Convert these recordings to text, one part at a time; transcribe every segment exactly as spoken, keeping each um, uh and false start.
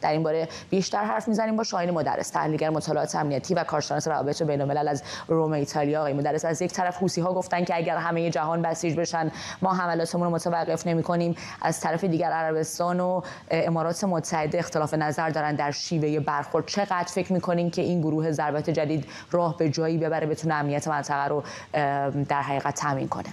در این باره بیشتر حرف میزنیم با شاهین مدرس، تحلیلگر مطالعات امنیتی و کارشناس روابط بین‌الملل از روم ایتالیا. آقای مدرس، از یک طرف حوثی‌ها گفتن که اگر همه جهان بسیج بشن ما حملاتمون رو متوقف نمی‌کنیم، از طرف دیگر عربستان و امارات متحده اختلاف نظر دارن در شیوه برخورد. چقدر فکر می‌کنین که این گروه ضربات جدید راه به جایی ببره بتونه امنیت منطقه رو در حقیقت تامین کنه؟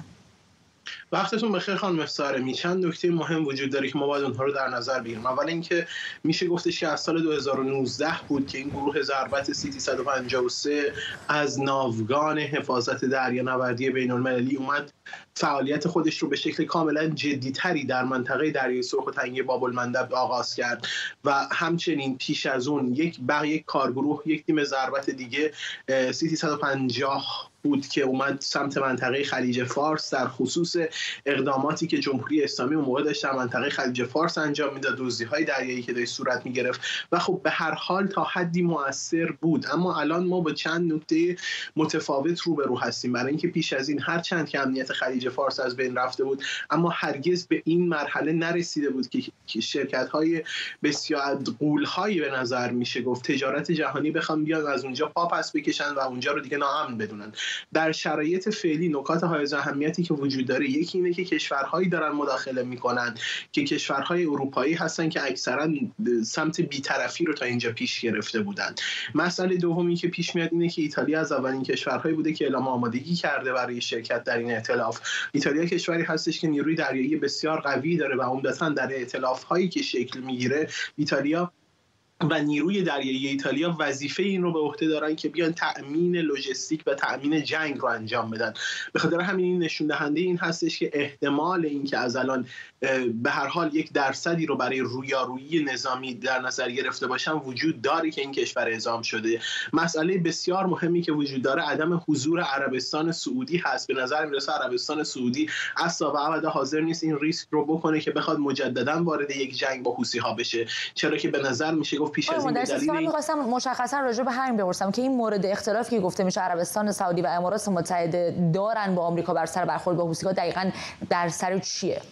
وقتتون بخیر خانم افسارمی. چند نکته مهم وجود داره که ما باید اونها رو در نظر بگیریم. اول اینکه میشه گفتش که از سال دو هزار و نوزده بود که این گروه ضربت سی صد و پنجاه و سه از ناوگان حفاظت دریانوردی بین‌المللی اومد فعالیت خودش رو به شکل کاملا جدی‌تری در منطقه دریای سرخ و تنگه باب‌المندب آغاز کرد و همچنین پیش از اون یک بقیه کارگروه، یک تیم ضربت دیگه سی صد و پنجاه بود که اومد سمت منطقه خلیج فارس در خصوص اقداماتی که جمهوری اسلامی اون موقع داشت در منطقه خلیج فارس انجام میداد، دزدی‌های دریایی که داشت صورت میگرفت و خب به هر حال تا حدی مؤثر بود. اما الان ما با چند نکته متفاوت روبرو هستیم، برای اینکه پیش از این هر چند که امنیت خلیج فارس از بین رفته بود اما هرگز به این مرحله نرسیده بود که شرکت‌های بسیار غول‌هایی به نظر میشه گفت تجارت جهانی بخوام بیان از اونجا پا پس بکشن و اونجا رو دیگه ناامن بدونن. در شرایط فعلی نکات حائز اهمیتی که وجود داره یکی اینه که کشورهایی دارن مداخله میکنن که کشورهای اروپایی هستن که اکثرا سمت بی‌طرفی رو تا اینجا پیش گرفته بودن. مسئله دومی که پیش میاد اینه که ایتالیا از اولین کشورهایی بوده که اعلام آمادگی کرده برای شرکت در این ائتلاف. ایتالیا کشوری هستش که نیروی دریایی بسیار قوی داره و عمدتاً در ائتلاف‌هایی که شکل میگیره ایتالیا و نیروی دریایی ایتالیا وظیفه این رو به عهده دارن که بیان تأمین لوجستیک و تأمین جنگ رو انجام بدن. به خاطر همین این نشون دهنده این هستش که احتمال این که از الان به هر حال یک درصدی رو برای رویارویی نظامی در نظر گرفته باشن وجود داره که این کشور اعزام شده. مسئله بسیار مهمی که وجود داره عدم حضور عربستان سعودی هست. به نظر میرسه عربستان سعودی اصلا و ابدا حاضر نیست این ریسک رو بکنه که بخواد مجددا وارد یک جنگ با حوثی‌ها بشه، چرا که به نظر میشه گفت پیش از این به دلیل این می‌خواستم مشخصا راجع به همین بپرسم که این مورد اختلافی که گفته میشه عربستان سعودی و امارات متحده دارن با آمریکا بر سر برخورد با حوثی‌ها دقیقاً در سر چیه؟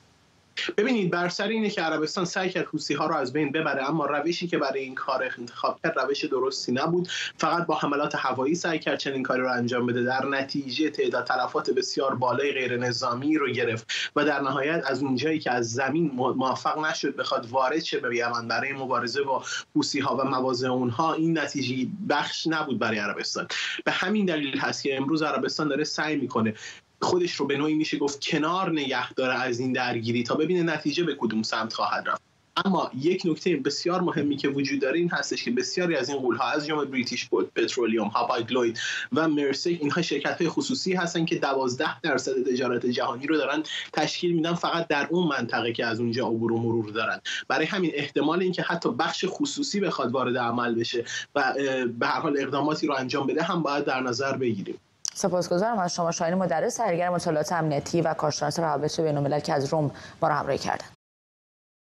ببینید، بر سر اینه که عربستان سعی کرد حوثی‌ها رو از بین ببره، اما روشی که برای این کار انتخاب کرد روش درستی نبود. فقط با حملات هوایی سعی کرد چنین کاری رو انجام بده. در نتیجه تعداد تلفات بسیار بالای غیر نظامی رو گرفت و در نهایت از اونجایی که از زمین موفق نشد بخواد وارد شه به یمن برای مبارزه با حوثی‌ها و مواضع اونها، این نتیجه بخش نبود برای عربستان. به همین دلیل هست که امروز عربستان داره سعی میکنه خودش رو به نوعی میشه گفت کنار نگه داره از این درگیری تا ببینه نتیجه به کدوم سمت خواهد رفت. اما یک نکته بسیار مهمی که وجود داره این هستش که بسیاری از این غول‌ها از جمله بریتیش پترولیوم، هاپاگلوید و مرسک، اینها شرکت‌های خصوصی هستن که دوازده درصد تجارت جهانی رو دارن تشکیل میدن فقط در اون منطقه که از اونجا عبور و مرور دارن. برای همین احتمال اینکه حتی بخش خصوصی بخواد وارد عمل بشه و به هر حال اقداماتی رو انجام بده هم باید در نظر بگیریم. سپاسگزارم از شما شاهین مدرس، تحلیلگر مطالعات امنیتی و کارشناس روابط بین‌الملل که از روم ما را همراهی کردند.